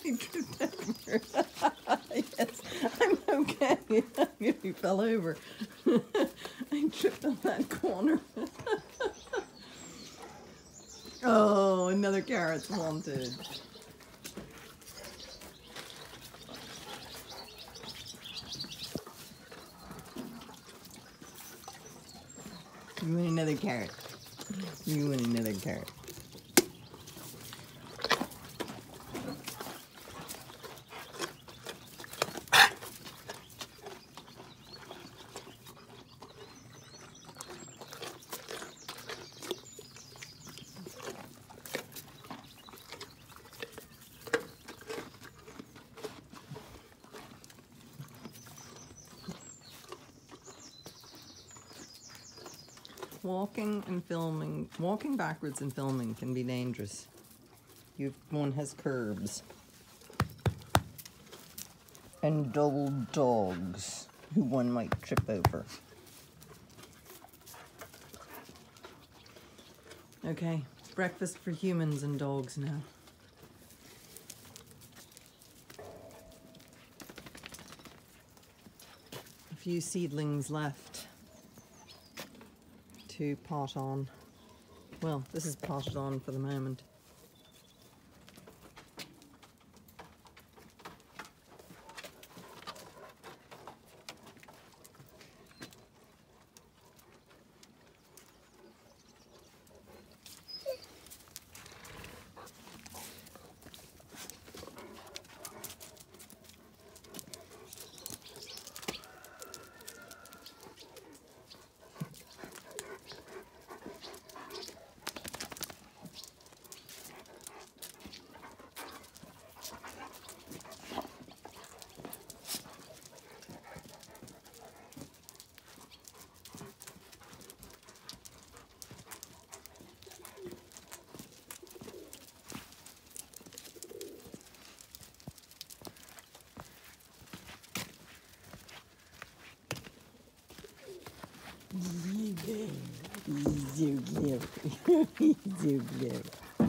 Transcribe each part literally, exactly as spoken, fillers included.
You tripped over. Yes, I'm okay. You fell over. I tripped on that corner. Oh, another carrot's wanted. You want another carrot. You want another carrot. Walking and filming, walking backwards and filming can be dangerous. You, one has curbs. And double dogs, who one might trip over. Okay, breakfast for humans and dogs now. A few seedlings left to pot on. Well, this is potted on for the moment. He's so cute. He's so cute.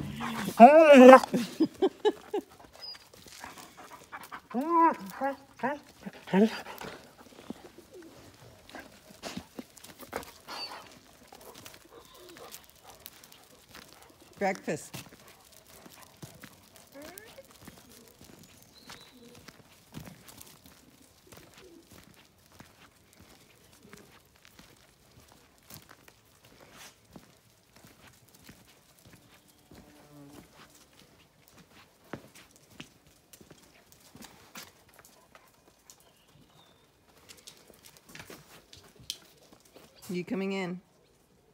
Breakfast. You coming in?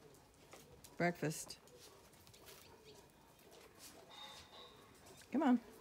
Breakfast. Come on.